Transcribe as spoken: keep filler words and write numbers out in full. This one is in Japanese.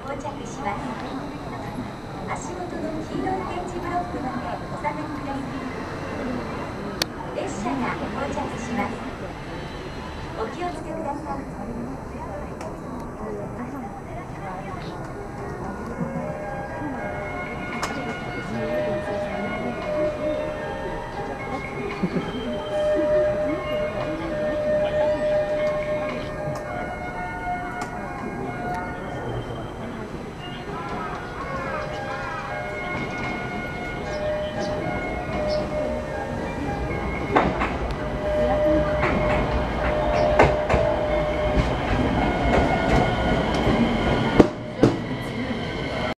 到着します。足元の黄色い点字ブロックまでお下がりください。列車が到着します。お気をつけください。